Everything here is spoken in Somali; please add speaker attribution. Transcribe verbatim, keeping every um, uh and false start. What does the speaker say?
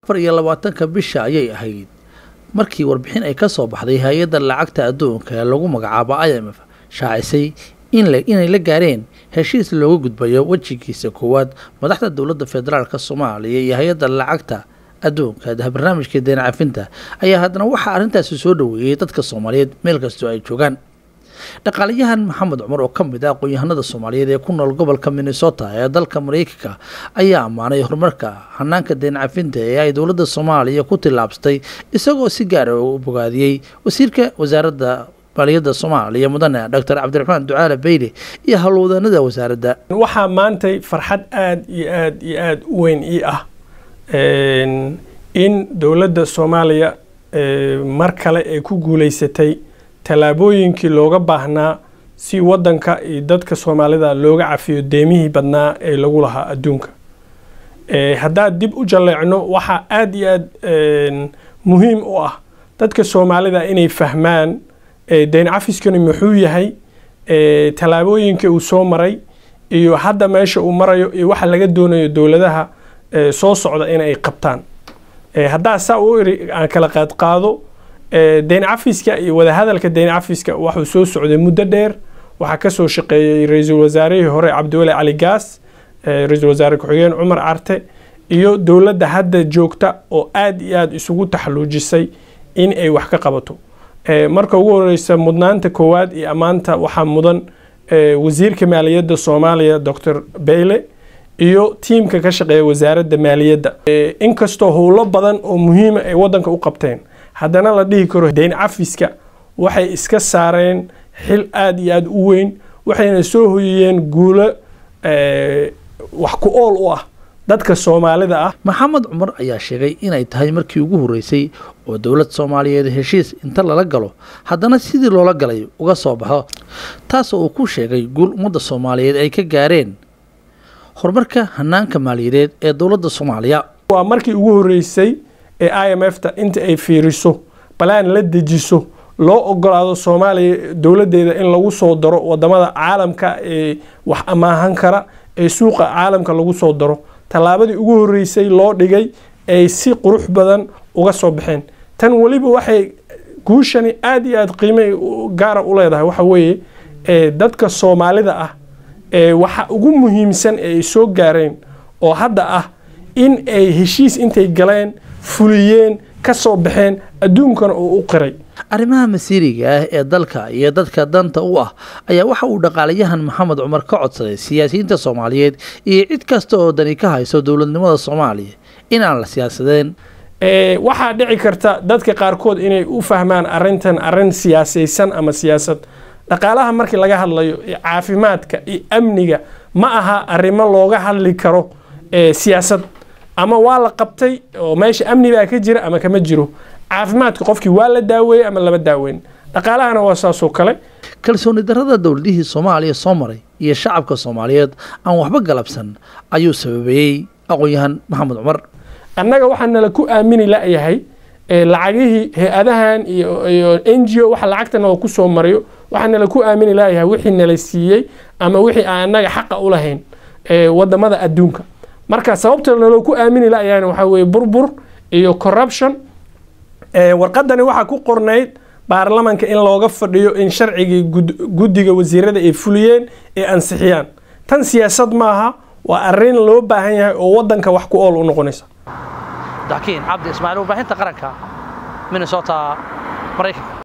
Speaker 1: afar iyo labaatanka bisha ayay ahayd markii warbixin ay ka soo baxday hay'adda lacagta adduunka ee lagu magacaabo I M F shaacisay in la inay la gaareen heshiis looga gudbayo wajigiisa koowaad madaxda dowladda federaalka Soomaaliya iyo hay'adda lacagta adduunka ee barnaamijka deyn cafinta ayaa haddana waxa arrintaasi soo dhaweeyay dadka Soomaaliyeed meel kasta ay joogaan. dhaqaalayahan Maxamed Cumar oo ka mid ah aqoon-yahanada Soomaaliyeed ee ku nool gobolka Minnesota ee dalka Mareykanka ayaa amaanay horumarka hanaanka deyn cafinta ee ay dowladda Soomaaliya ku tilaabsatay isagoo si gaar ah u bogaadiyay wasiirka wasaaradda maaliyadda Soomaaliya mudane Doctor Cabdiraxmaan Ducaale Beyle iyo howlwadanada wasaaradda.
Speaker 2: waxaa maantay farxad aad iyo aad iyo aad u weyn ii ah in dowladda Soomaaliya mar kale ay ku guuleysatay talaabooyinkii looga baahnaa si wadanka iyo dadka Soomaalida looga cafiyo deemihii badnaa ee lagu lahaa adduunka. ee hadaa dib u jaleecno waxa aad iyo aad muhiim u ah dadka Soomaalida inay fahmaan ee deyn cafiskani muxuu yahay ee talaabooyinka uu soo maray iyo hadda meesha uu marayo iyo waxa laga doonayo dowladaha ee soo socda in ay qabtaan. ee hadaa saa u iri aan kala qaad qaado deyn cafiska iyo wada hadalka deyn cafiska wuxuu soo socday muddo dheer. waxa ka soo shaqeeyay ra'iisul wasaarihii hore Cabdiweli Cali Gaas, ra'iisul wasaare ku-xigeen Cumar Carte iyo dowladda hadda joogta oo aad iyo aad isugu taxaluujisay in ay wax ka qabato. marka ugu horeysa mudnaanta koowaad iyo amaanta waxa mudan wasiirka maaliyadda Soomaaliya Doctor Beyle iyo tiimka ka shaqeeya wasaaradda maaliyadda. inkastoo howlo badan oo muhiim ah ay wadanka u qabteen haddana la dhihi karo deyn cafiska waxay iska saareen xil aad iyo aad u weyn waxayna soo hoyiyeen guulo wax ku ool u ah dadka Soomaalida ah.
Speaker 1: Maxamed Cumar ayaa sheegay inay tahay markii ugu horeysay oo dowlad Soomaaliyeed heshiis inta lala galo haddana sidii loola galay uga soo baxo taas oo uu ku sheegay guul ummadda Soomaaliyeed ay ka gaareen horumarka hanaanka maaliyadeed ee dowladda Soomaaliya.
Speaker 2: waa markii ugu horeysay ee I M F ta inta ay fiiriso balaan la dejiso loo ogolaado Soomaaliya dowladeeda in lagu soo daro wadamada caalamka ee wax amaahan kara ee suuqa caalamka lagu soo daro. talaabadii ugu horeysay loo dhigay ay si qurux badan uga soo baxeen. tan waliba waxay guushani aad iyo aad qiimo gaar ah u leedahay waxa weeye ee dadka Soomaalida ah ee waxa ugu muhiimsan ee soo gaareen oo hadda ah in ay heshiis intay galeen fuliyeen ka soo baxeen adduunkana oo u qiray.
Speaker 1: arrimaha masiiriga ah ee dalka iyo dadka danta u ah ayaa waxa uu dhaqaalayahan Maxamed Cumar ka codsaday siyaasiyiinta Soomaaliyeed iyo cid kasta oo dani ka hayso dowladnimada Soomaaliya in aan la siyaasadeen.
Speaker 2: ee waxa dhici karta dadka qaarkood inay u fahmaan arrintan arrin siyaasaysan ama siyaasad. dhaqaalaha markii laga hadlayo caafimaadka iyo amniga ma aha arrimo looga hadli karo ee siyaasad ama waa la qabtay oo meesha amni baa ka jira ama kama jiro. caafimaadka qofkii waa la daaweeyay ama laba daaweyn. dhaqaalahana waa saas oo kale.
Speaker 1: kalsooni darrada dowladihii Soomaaliya soo maray iyo shacabka Soomaaliyeed aan waxba galabsan ayuu sababayay aqoon-yahan Maxamed Cumar.
Speaker 2: annaga waxaan nala ku aamini la'yahay ee lacagihii hay'adahan iyo iyo N G O waxa lacagtana oo ku soo mariyo waxaan nala ku aamini la'yahay wixii nala siiyay ama wixii aan annaga xaq u lahayn ee wadamada adduunka. marka sababta nala ku aamini la'yahay waxa weeye burbur iyo corruption. ee warqadani waxa ku qornayd baarlamaanka in looga fadhiyo in sharciga guddiga wasiirada ay fuliyeen ee ansixiyaan. tan siyaasad maaha waa arrin loo baahan yahay oo wadanka wax ku ool u noqonaysa.
Speaker 1: Dakiin Cabdi Ismaaciil warbaahinta qaranka Minnesota Mareykanka.